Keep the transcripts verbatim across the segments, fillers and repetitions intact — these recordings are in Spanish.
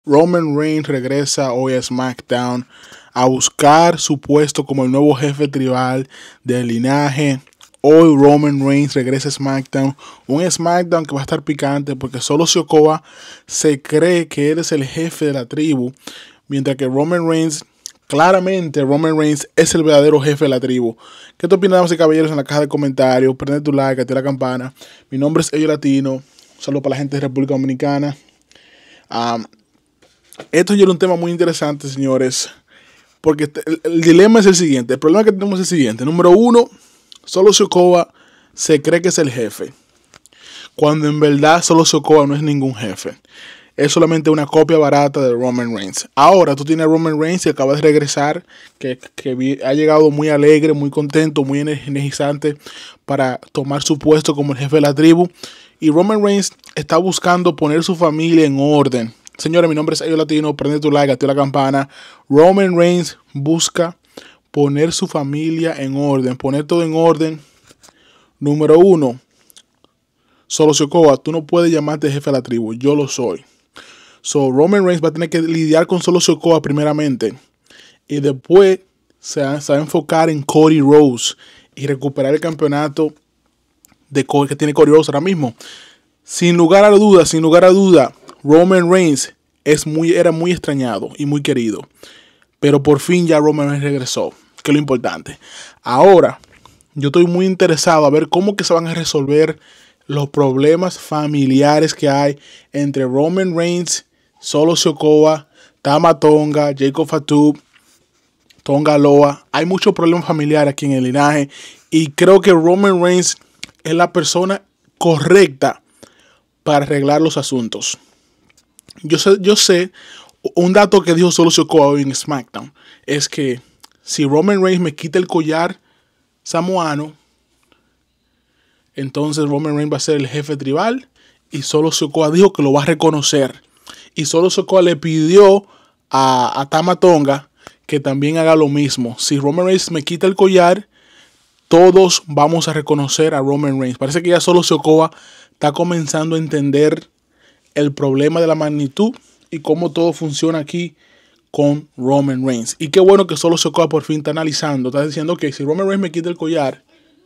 Roman Reigns regresa hoy a SmackDown a buscar su puesto como el nuevo jefe tribal del linaje. Hoy Roman Reigns regresa a SmackDown, un SmackDown que va a estar picante porque solo Sikoa se cree que él es el jefe de la tribu, mientras que Roman Reigns, claramente Roman Reigns es el verdadero jefe de la tribu. ¿Qué te opinas, damas y caballeros? En la caja de comentarios, prende tu like, activa la campana. Mi nombre es Ello Latino, un saludo para la gente de República Dominicana. Um, Esto ya era un tema muy interesante, señores, porque el, el dilema es el siguiente. El problema que tenemos es el siguiente. Número uno, solo Sikoa se cree que es el jefe, cuando en verdad solo Sikoa no es ningún jefe. Es solamente una copia barata de Roman Reigns. Ahora tú tienes a Roman Reigns y acaba de regresar, que, que ha llegado muy alegre, muy contento, muy energizante para tomar su puesto como el jefe de la tribu. Y Roman Reigns está buscando poner su familia en orden. Señores, mi nombre es Ello Latino, prende tu like, activa la campana. Roman Reigns busca poner su familia en orden, poner todo en orden. Número uno, solo Sikoa, tú no puedes llamarte jefe de la tribu, yo lo soy. So, Roman Reigns va a tener que lidiar con solo Sikoa primeramente. Y después se va, se va a enfocar en Cody Rhodes y recuperar el campeonato de Cody, que tiene Cody Rhodes ahora mismo. Sin lugar a duda, sin lugar a duda, Roman Reigns es muy, era muy extrañado y muy querido. Pero por fin ya Roman Reigns regresó, que es lo importante. Ahora, yo estoy muy interesado a ver cómo que se van a resolver los problemas familiares que hay entre Roman Reigns, Solo Sikoa, Tama Tonga, Jacob Fatu, Tonga Loa. Hay muchos problemas familiares aquí en el linaje y creo que Roman Reigns es la persona correcta para arreglar los asuntos. Yo sé, yo sé, un dato que dijo Solo Sikoa hoy en SmackDown es que si Roman Reigns me quita el collar samoano, entonces Roman Reigns va a ser el jefe tribal y Solo Sikoa dijo que lo va a reconocer. Y Solo Sikoa le pidió a, a Tama Tonga que también haga lo mismo. Si Roman Reigns me quita el collar, todos vamos a reconocer a Roman Reigns. Parece que ya Solo Sikoa está comenzando a entender el problema de la magnitud y cómo todo funciona aquí con Roman Reigns. Y qué bueno que Solo Sikoa por fin está analizando. Está diciendo que si Roman Reigns me quita el collar,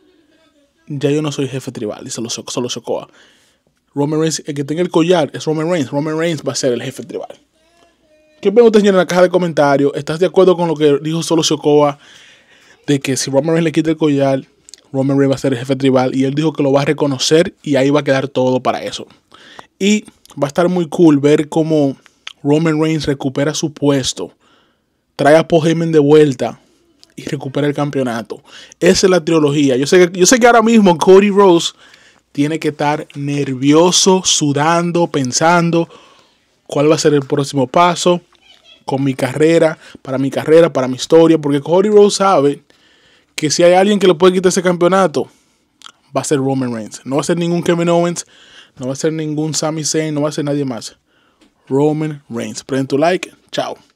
ya yo no soy jefe tribal. Y Solo, Solo Sikoa. Roman Reigns, el que tenga el collar es Roman Reigns. Roman Reigns va a ser el jefe tribal. ¿Qué opinan ustedes, señores, en la caja de comentarios? ¿Estás de acuerdo con lo que dijo Solo Sikoa? De que si Roman Reigns le quita el collar, Roman Reigns va a ser el jefe tribal. Y él dijo que lo va a reconocer y ahí va a quedar todo para eso. Y va a estar muy cool ver cómo Roman Reigns recupera su puesto, trae a Paul Heyman de vuelta y recupera el campeonato. Esa es la trilogía. Yo sé que, yo sé que ahora mismo Cody Rhodes tiene que estar nervioso, sudando, pensando cuál va a ser el próximo paso con mi carrera, para mi carrera, para mi historia, porque Cody Rhodes sabe que si hay alguien que le puede quitar ese campeonato, va a ser Roman Reigns. No va a ser ningún Kevin Owens, no va a ser ningún Sami Zayn, no va a ser nadie más. Roman Reigns. Prende tu like. Chao.